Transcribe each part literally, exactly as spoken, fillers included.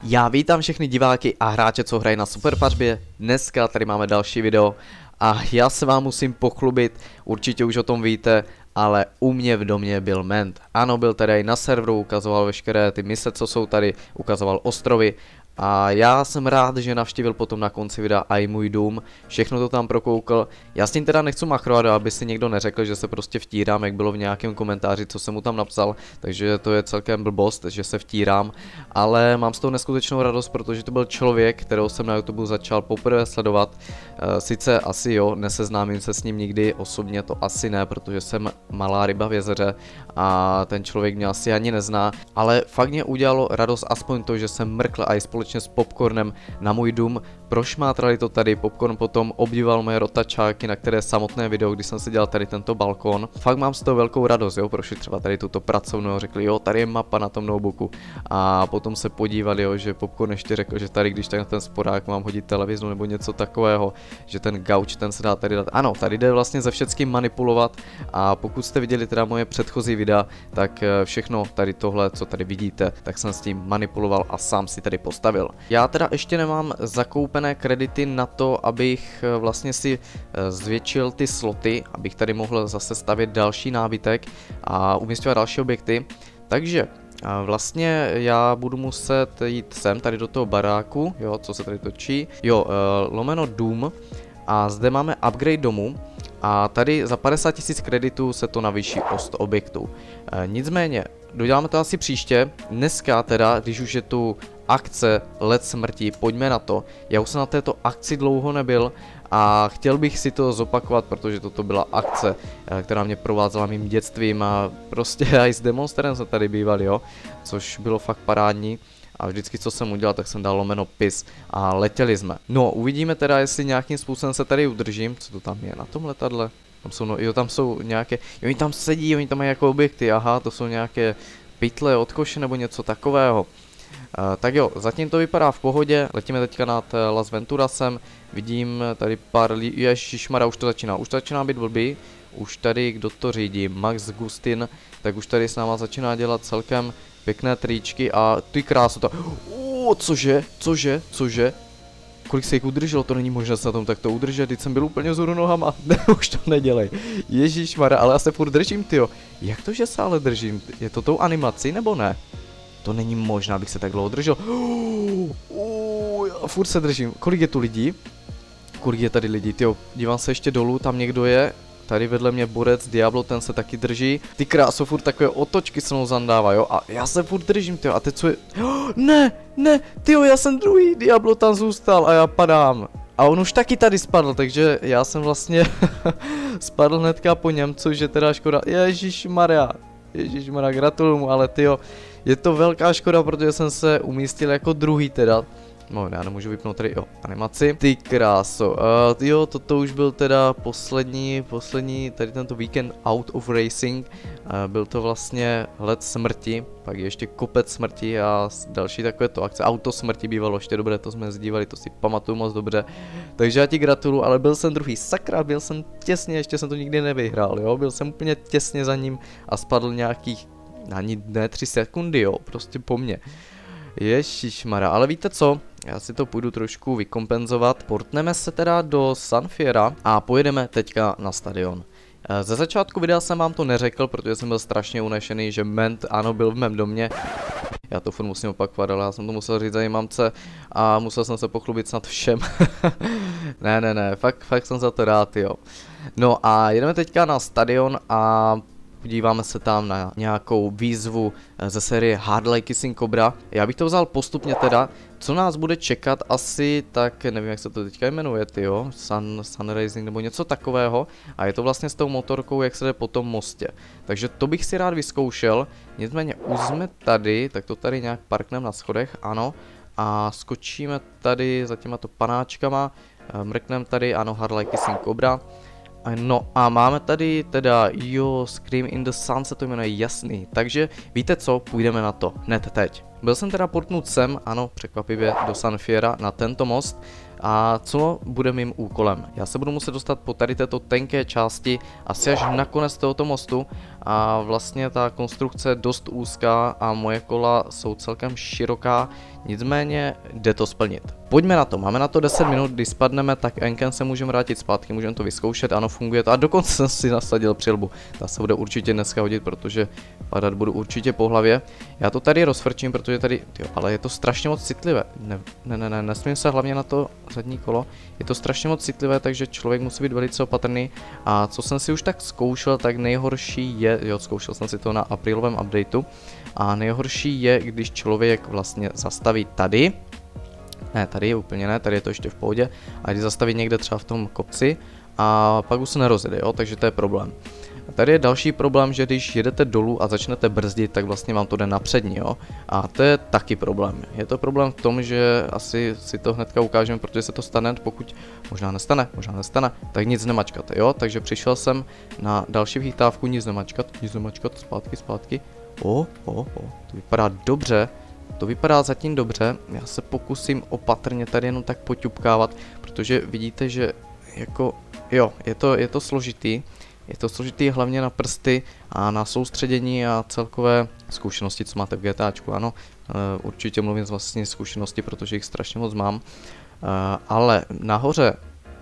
Já vítám všechny diváky a hráče, co hrají na Superpařbě. Dneska tady máme další video a já se vám musím pochlubit, určitě už o tom víte, ale u mě v domě byl ment. Ano, byl tady na serveru, ukazoval veškeré ty mise, co jsou tady, ukazoval ostrovy. A já jsem rád, že navštívil potom na konci videa i můj dům, všechno to tam prokoukl. Já s tím teda nechci machrovat, aby si někdo neřekl, že se prostě vtírám, jak bylo v nějakém komentáři, co jsem mu tam napsal, takže to je celkem blbost, že se vtírám, ale mám z toho neskutečnou radost, protože to byl člověk, kterého jsem na YouTube začal poprvé sledovat. E, sice asi jo, neseznámím se s ním nikdy, osobně to asi ne, protože jsem malá ryba v jezeře a ten člověk mě asi ani nezná, ale fakt mě udělalo radost aspoň to, že jsem mrkl a i společně s popcornem na můj dům, prošmátrali to tady, popcorn potom obdivoval moje rotačáky, na které samotné video, kdy jsem si dělal tady tento balkon. Fakt mám z toho velkou radost, jo, prošli třeba tady tuto pracovnu, řekli, jo, tady je mapa na tom notebooku a potom se podívali, jo, že popcorn ještě řekl, že tady, když tak na ten sporák mám hodit televizi nebo něco takového, že ten gauč, ten se dá tady dát. Ano, tady jde vlastně ze všeckým manipulovat a pokud jste viděli teda moje předchozí videa, tak všechno tady tohle, co tady vidíte, tak jsem s tím manipuloval a sám si tady postavil. Já teda ještě nemám zakoupené kredity na to, abych vlastně si zvětšil ty sloty, abych tady mohl zase stavět další nábytek a umísťovat další objekty. Takže vlastně já budu muset jít sem, tady do toho baráku, jo, co se tady točí, jo, lomeno dům a zde máme upgrade domu. A tady za padesát tisíc kreditů se to navýší o sto objektů. E, nicméně, doděláme to asi příště. Dneska teda, když už je tu akce Let smrti, pojďme na to. Já už jsem na této akci dlouho nebyl a chtěl bych si to zopakovat, protože toto byla akce, která mě provázela mým dětstvím a prostě i s Demonsterem jsme tady bývali, jo, což bylo fakt parádní. A vždycky, co jsem udělal, tak jsem dal lomeno pis a letěli jsme. No, uvidíme teda, jestli nějakým způsobem se tady udržím. Co to tam je na tom letadle? Tam jsou, no, jo, tam jsou nějaké, jo, oni tam sedí, oni tam mají jako objekty, aha, to jsou nějaké pytle od koše nebo něco takového. Uh, tak jo, zatím to vypadá v pohodě, letíme teďka nad Las Venturasem, vidím tady pár lidí, ježišmarja, už to začíná, už to začíná být blbý. Už tady, kdo to řídí, Max Gustin, tak už tady s náma začíná dělat celkem pěkné tričky a ty krásota. Uuu, cože, cože, cože? Kolik se jich udrželo, to není možné se na tom takto udržet, teď jsem byl úplně vzhůru nohama, ne, už to nedělej. Ježišmarja, ale já se furt držím, tyjo. Jak to, že se ale držím? Je to tou animací nebo ne? To není možné, abych se tak dlouho držel. Uuu, já furt se držím. Kolik je tu lidí? Kolik je tady lidí, tyjo, dívám se ještě dolů, tam někdo je. Tady vedle mě borec Diablo, ten se taky drží. Ty kráso, furt takové otočky se mnou zandává, jo. A já se furt držím, tyjo. A teď co je... Oh, ne, ne, tyjo, já jsem druhý. Diablo tam zůstal a já padám. A on už taky tady spadl, takže já jsem vlastně spadl hnedka po něm, což je teda škoda. Ježišmarja, ježišmarja, gratuluju mu, ale tyjo, je to velká škoda, protože jsem se umístil jako druhý teda. No, já nemůžu vypnout tady, jo, animaci. Ty kráso, uh, jo, toto už byl teda poslední, poslední, tady tento víkend Out of Racing. Uh, byl to vlastně Let smrti, pak je ještě Kopec smrti a další takovéto akce. Auto smrti bývalo ještě dobré, to jsme zdívali, to si pamatuju moc dobře. Takže já ti gratuluju, ale byl jsem druhý, sakra, byl jsem těsně, ještě jsem to nikdy nevyhrál, jo, byl jsem úplně těsně za ním a spadl nějakých, ani ne tři sekundy, jo, prostě po mně. Ježišmarja, ale víte co? Já si to půjdu trošku vykompenzovat. Portneme se teda do San Fiera a pojedeme teďka na stadion. Ze začátku videa jsem vám to neřekl, protože jsem byl strašně unešený, že ment, ano, byl v mém domě. Já to furt musím opakovat, ale já jsem to musel říct za mamce a musel jsem se pochlubit snad všem. ne, ne, ne, fakt, fakt jsem za to rád, jo. No a jedeme teďka na stadion a podíváme se tam na nějakou výzvu ze série Hard Like Kissing Cobra. Já bych to vzal postupně teda, co nás bude čekat asi, tak nevím, jak se to teďka jmenuje, tyjo, Sun, Sun Racing nebo něco takového. A je to vlastně s tou motorkou, jak se jde po tom mostě. Takže to bych si rád vyzkoušel, nicméně už jsme tady, tak to tady nějak parkneme na schodech, ano. A skočíme tady za těma to panáčkama, mrkneme tady, ano, Hard Like Kissing Cobra. No a máme tady teda, jo, Scream in the Sun se to jmenuje, jasný, takže víte co, půjdeme na to, hned teď. Byl jsem teda portnut sem, ano, překvapivě do San Fiera, na tento most. A co bude mým úkolem? Já se budu muset dostat po tady této tenké části asi až na konec tohoto mostu a vlastně ta konstrukce je dost úzká a moje kola jsou celkem široká, nicméně jde to splnit. Pojďme na to, máme na to deset minut, když spadneme, tak enkem se můžeme vrátit zpátky, můžeme to vyzkoušet, ano, funguje to a dokonce jsem si nasadil přilbu. Ta se bude určitě dneska hodit, protože padat budu určitě po hlavě. Já to tady rozfrčím, protože tady, tyjo, ale je to strašně moc citlivé. Ne, ne, ne, ne, nesmím se hlavně na to zadní kolo. Je to strašně moc citlivé, takže člověk musí být velice opatrný. A co jsem si už tak zkoušel, tak nejhorší je, jo, zkoušel jsem si to na aprílovém updateu. A nejhorší je, když člověk vlastně zastaví tady. Ne, tady je úplně ne, tady je to ještě v pohodě. A když zastaví někde třeba v tom kopci a pak už se nerozjede, jo, takže to je problém. A tady je další problém, že když jedete dolů a začnete brzdit, tak vlastně vám to jde napřední, jo. A to je taky problém. Je to problém v tom, že asi si to hnedka ukážeme, protože se to stane, pokud možná nestane, možná nestane, tak nic nemačkat, jo. Takže přišel jsem na další vychytávku, nic nemačkat, nic nemačkat, zpátky, zpátky. O, o, o, to vypadá dobře. To vypadá zatím dobře, já se pokusím opatrně tady jenom tak poťupkávat, protože vidíte, že jako, jo, je to, je to složitý, je to složitý hlavně na prsty a na soustředění a celkové zkušenosti, co máte v GTAčku, ano, uh, určitě mluvím z vlastní zkušenosti, protože jich strašně moc mám, uh, ale nahoře,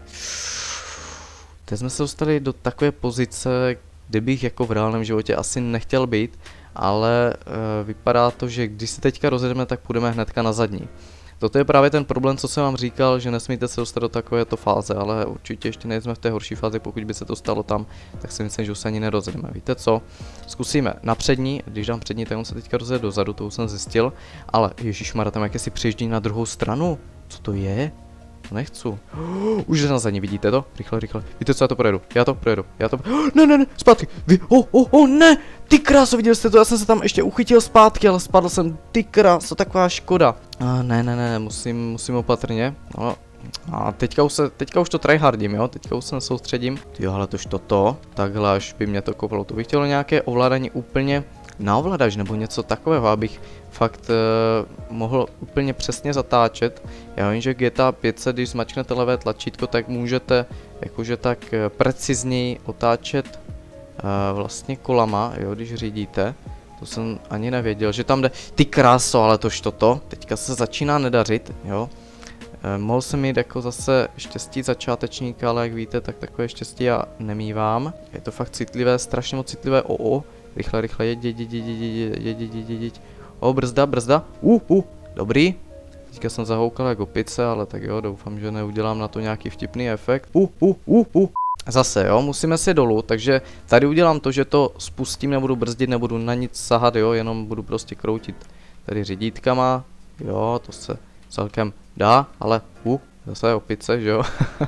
teď jsme se dostali do takové pozice, kde bych jako v reálném životě asi nechtěl být, ale e, vypadá to, že když se teďka rozjedeme, tak půjdeme hnedka na zadní. Toto je právě ten problém, co jsem vám říkal, že nesmíte se dostat do takovéto fáze, ale určitě ještě nejsme v té horší fázi, pokud by se to stalo tam, tak si myslím, že už se ani nerozjedeme. Víte co? Zkusíme na přední, když dám přední, tak on se teďka rozjede dozadu, to už jsem zjistil, ale ježišmarja, tam jaké si přijíždí na druhou stranu. Co to je? Nechci. Oh, už jde na zadní, vidíte to? Rychle, rychle. Víte co, já to projedu. Já to projedu. Já to... Oh, ne, ne, ne, zpátky. Vy... Oh, oh, oh, ne. Ty kráso, viděli jste to? Já jsem se tam ještě uchytil zpátky, ale spadl jsem. Ty kráso, taková škoda. Ah, ne, ne, ne, musím, musím opatrně. No. A teďka už, se, teďka už to tryhardím, jo? Teďka už se nesoustředím. Jo, ale tož toto. Takhle, až by mě to kopalo. To bych chtělo nějaké ovládání úplně na ovladač nebo něco takového, abych fakt uh, mohl úplně přesně zatáčet. Já vím, že G T A pět, když zmačknete levé tlačítko, tak můžete jakože tak uh, precizněji otáčet uh, vlastně kolama, jo, když řídíte. To jsem ani nevěděl, že tam jde. Ty kráso, ale tož toto. Teďka se začíná nedařit, jo. Uh, mohl jsem mít jako zase štěstí začátečníka, ale jak víte, tak takové štěstí já nemívám. Je to fakt citlivé, strašně moc citlivé. O, o. Rychle, rychle, jeď, jeď, jeď, jeď, jeď, jeď, jeď, jeď. O, brzda, brzda. Uh, uh, dobrý. Teďka jsem zahoukal jako pice, ale tak jo, doufám, že neudělám na to nějaký vtipný efekt. Uh, uh, uh, uh. Zase, jo, musíme si dolů, takže tady udělám to, že to spustím, nebudu brzdit, nebudu na nic sahat, jo, jenom budu prostě kroutit tady řídítkama. Jo, to se celkem dá, ale uh, zase opice, že jo.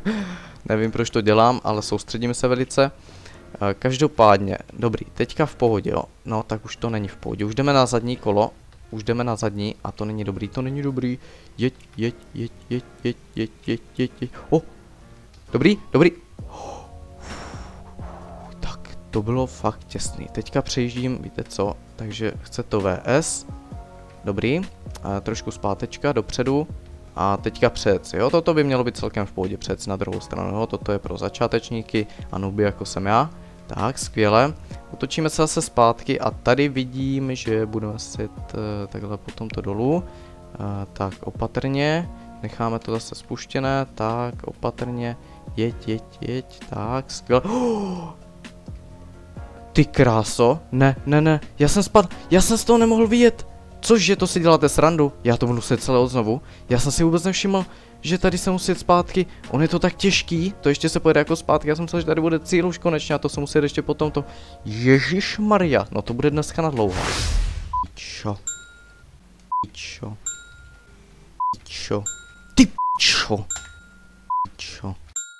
Nevím, proč to dělám, ale soustředím se velice. Každopádně, dobrý, teďka v pohodě, jo. No, tak už to není v pohodě. Už jdeme na zadní kolo. Už jdeme na zadní a to není dobrý, to není dobrý. Jeď, jeď, jeď, jeď, jeď, jeď, jeď, jeď, jeď. O, dobrý, dobrý. Tak, to bylo fakt těsný. Teďka přejíždím, víte co, takže chce to V S. Dobrý, a trošku zpátečka, dopředu. A teďka přec, jo, toto by mělo být celkem v pohodě, přec na druhou stranu, jo, toto je pro začátečníky a nuby jako jsem já. Tak, skvěle. Otočíme se zase zpátky a tady vidím, že budeme set uh, takhle potom to dolů. Uh, tak, opatrně, necháme to zase spuštěné, tak, opatrně, jeď, jeď, jeď, tak, skvěle. Oh! Ty kráso, ne, ne, ne, já jsem spadl, já jsem z toho nemohl vyjet. Cože, to si děláte srandu? Já to budu muset celé odznovu. Já jsem si vůbec nevšiml, že tady se musí jet zpátky. On je to tak těžký, to ještě se pojede jako zpátky. Já jsem myslel, že tady bude cíl už konečně a to se musí jet ještě potom to. Ježišmarja, no to bude dneska na dlouho. Čo? Čo? Čo? Ty čo? Čo?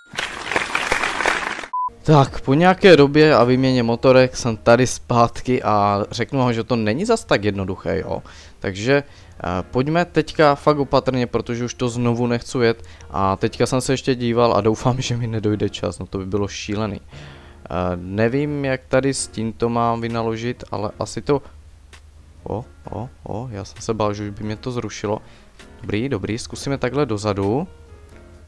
Tak, po nějaké době a výměně motorek jsem tady zpátky a řeknu vám, že to není zas tak jednoduché, jo. Takže uh, pojďme teďka fakt opatrně, protože už to znovu nechci jet a teďka jsem se ještě díval a doufám, že mi nedojde čas, no to by bylo šílený. Uh, nevím, jak tady s tímto mám vynaložit, ale asi to... O, o, o, já jsem se bál, že už by mě to zrušilo. Dobrý, dobrý, zkusíme takhle dozadu.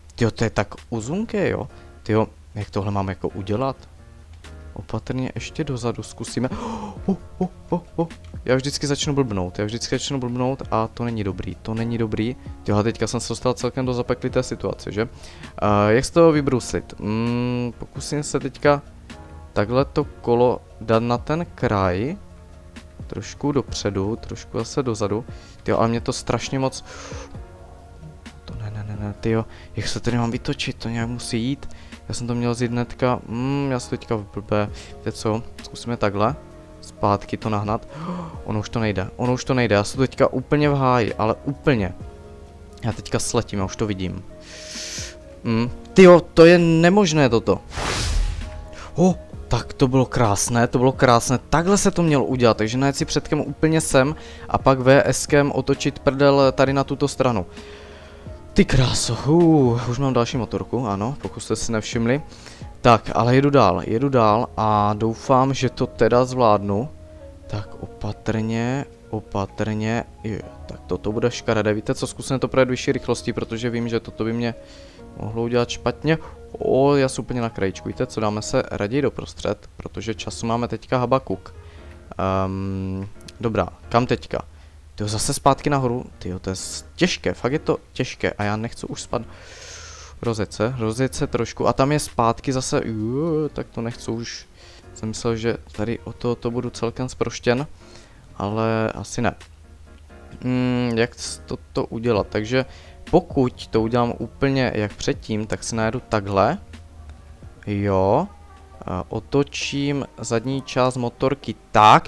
Tyjo, to je tak uzunké, jo. Tyjo, jak tohle mám jako udělat? Opatrně ještě dozadu zkusíme. Oh, oh, oh, oh. Já vždycky začnu blbnout, já vždycky začnu blbnout a to není dobrý, to není dobrý. Tyhle, teďka jsem se dostal celkem do zapeklité situace, že? Uh, jak z toho vybruslit? Mm, pokusím se teďka takhle to kolo dát na ten kraj. Trošku dopředu, trošku zase dozadu. Tyjo, ale mě to strašně moc... To ne, ne, ne, ne, tyjo. Jak se tady mám vytočit, to nějak musí jít. Já jsem to měl zjít hnedka, mm, já se teďka blbé. Víte co, zkusíme takhle. Zpátky to nahnat. Ono už to nejde, ono už to nejde, já jsem teďka úplně v háji, ale úplně. Já teďka sletím, já už to vidím. Mm, tyjo, to je nemožné toto. Oh, tak to bylo krásné, to bylo krásné, takhle se to mělo udělat, takže najet si předkem úplně sem a pak VSkem otočit prdel tady na tuto stranu. Ty kráso, uh, už mám další motorku, ano, pokud jste si nevšimli. Tak, ale jedu dál, jedu dál a doufám, že to teda zvládnu. Tak opatrně, opatrně, je, tak toto bude škaredé, víte co, zkusím to projet vyšší rychlosti, protože vím, že toto by mě mohlo udělat špatně. O, já jsem úplně na krajičku, víte co, dáme se raději doprostřed, protože času máme teďka habakuk. Um, dobrá, kam teďka? Tyjo, zase zpátky nahoru, tyjo, to je těžké, fakt je to těžké a já nechci už spadnout. Rozjet se, rozjet se trošku a tam je zpátky zase, uh, tak to nechci už. Jsem myslel, že tady o to, to budu celkem zproštěn, ale asi ne. Hmm, jak to udělat, takže pokud to udělám úplně jak předtím, tak si najedu takhle. Jo. A otočím zadní část motorky tak.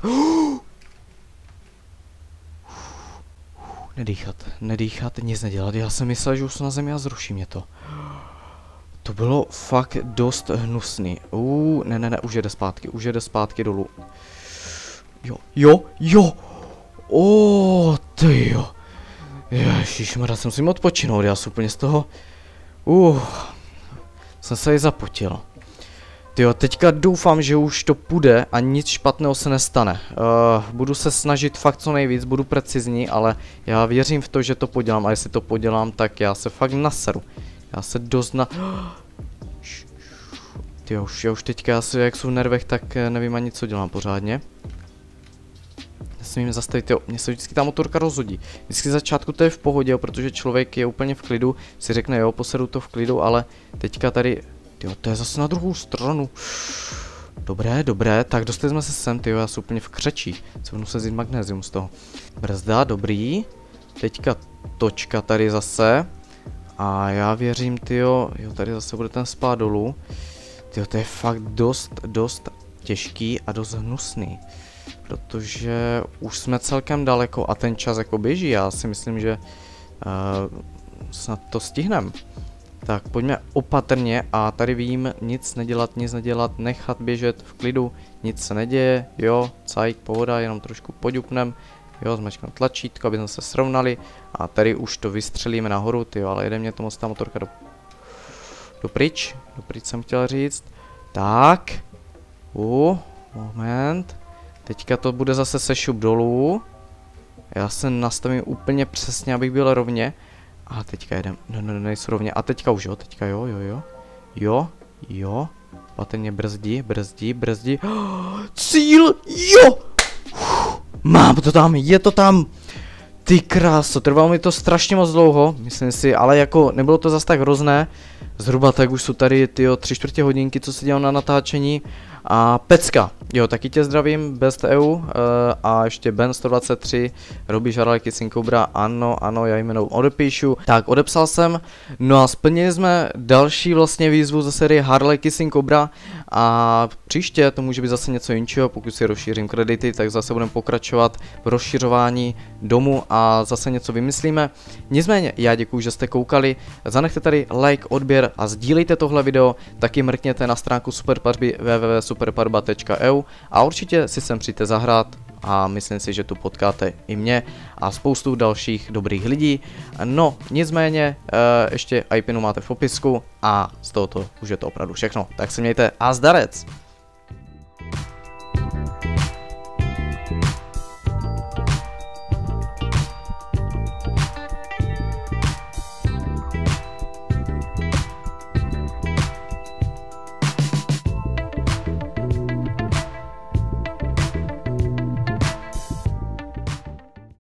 Nedýchat, nedýchat, nic nedělat. Já jsem myslel, že už jsem na zemi a zruší mě to. To bylo fakt dost hnusný. Uh, ne, ne, ne, už jede zpátky, už jede zpátky dolů. Jo, jo, jo. O, ty jo. Ježišmarja, jsem si musím odpočinout, já jsem úplně z toho. Uh, jsem se i zapotil. Tyjo, teďka doufám, že už to půjde a nic špatného se nestane. Uh, budu se snažit fakt co nejvíc, budu precizní, ale já věřím v to, že to podělám a jestli to podělám, tak já se fakt naseru. Já se dost na... Tyjo, už, já už teďka, já se, jak jsou v nervech, tak nevím ani co dělám pořádně. Nesmím zastavit, jo, mně se vždycky ta motorka rozhodí. Vždycky z začátku to je v pohodě, jo, protože člověk je úplně v klidu, si řekne jo, posedu to v klidu, ale teďka tady, jo, to je zase na druhou stranu. Dobré, dobré, tak dostali jsme se sem, tyjo, já jsem úplně v křečí. Se budu se vzít magnézium z toho. Brzda, dobrý. Teďka točka tady zase. A já věřím, tyjo, jo, tady zase bude ten spád dolů. Tyjo, to je fakt dost, dost těžký a dost hnusný. Protože už jsme celkem daleko a ten čas jako běží, já si myslím, že uh, snad to stihneme. Tak pojďme opatrně a tady vím, nic nedělat, nic nedělat, nechat běžet v klidu, nic se neděje, jo, cajk, pohoda, jenom trošku poďupnem, jo, zmačknout tlačítko, aby jsme se srovnali a tady už to vystřelíme nahoru, tyjo, ale jede mě to moc ta motorka do, do pryč, do pryč jsem chtěl říct, tak, u, moment, teďka to bude zase sešup dolů, já se nastavím úplně přesně, abych byl rovně. A teďka jedem, no, no, nejsou rovně, a teďka už jo, teďka jo, jo, jo, jo, jo, patrně brzdí, brzdí, brzdí, oh, cíl, jo, Uf, mám to tam, je to tam, ty kráso, trvalo mi to strašně moc dlouho, myslím si, ale jako nebylo to zas tak hrozné, zhruba tak už jsou tady tyjo tři čtvrtě hodinky, co se dělal na natáčení. A pecka, jo, taky tě zdravím, Best E U uh, a ještě Ben sto dvacet tři, Robíš Harley Kissing Cobra, ano, ano, já jménou odepíšu. Tak, odepsal jsem, no a splnili jsme další vlastně výzvu ze série Harley Kissing Cobra a příště to může být zase něco jiného, pokud si rozšířím kredity, tak zase budeme pokračovat v rozšiřování domu a zase něco vymyslíme. Nicméně, já děkuji, že jste koukali, zanechte tady like, odběr a sdílejte tohle video, taky mrkněte na stránku Superparby w w w tečka superparba tečka e u a určitě si sem přijďte zahrát a myslím si, že tu potkáte i mě a spoustu dalších dobrých lidí. No, nicméně, ještě I P inu máte v popisku a z tohoto už je to opravdu všechno. Tak se mějte a zdarec!